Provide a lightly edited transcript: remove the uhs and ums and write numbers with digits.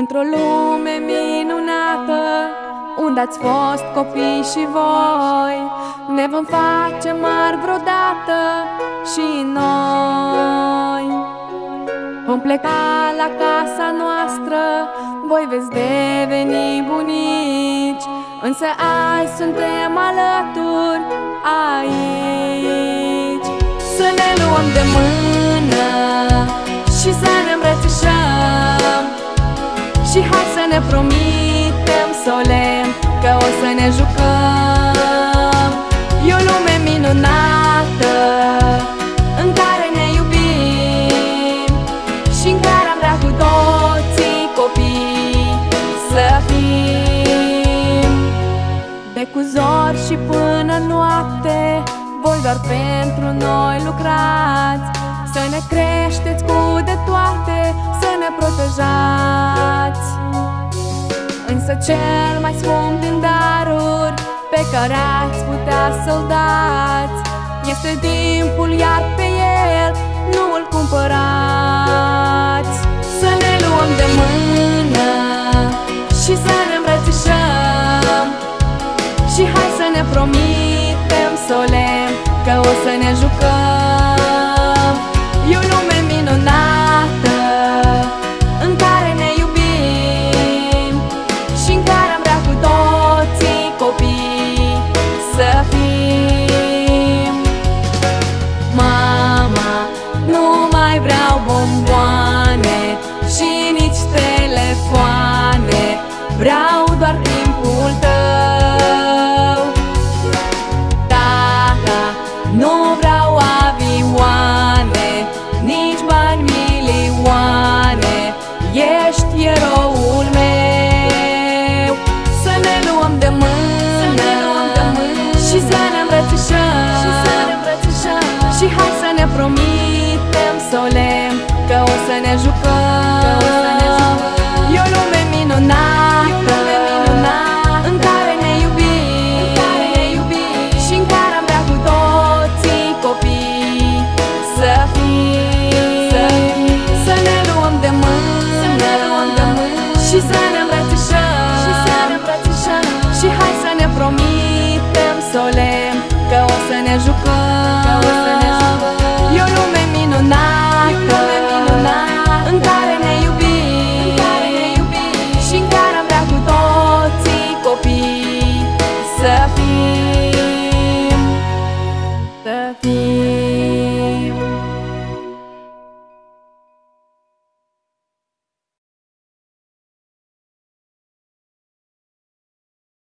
Într-o lume minunată, unde ați fost copii și voi, ne vom face mari vreodată și noi. Vom pleca la casa noastră, voi veți deveni bunici, însă azi suntem alături aici. Să ne luăm de mână și să ne îmbrățișăm, și hai să ne promitem solemn că o să ne jucăm. E o lume minunată în care ne iubim și în care am vrea cu toții copii să fim. De cu zori și până noapte, voi doar pentru noi lucrați, să ne creșteți cu de toate, să ne protejați. Însă cel mai scump din daruri pe care ați putea să-l dați este timpul, iar pe el nu îl cumpărați. Să ne luăm de mână și să ne îmbrățișăm, și hai să ne promitem solemn că o să ne jucăm. E o lume minunată în care ne iubim și în care am vrea cu toții copii să fim. Mama, nu mai vreau bomboane și nici telefoane, vreau doar timpul tău. Tata, nu vreau avioane, nici bani milioane, ești eroul meu. Să ne luăm de mână și să ne îmbrățișăm, și hai să ne promitem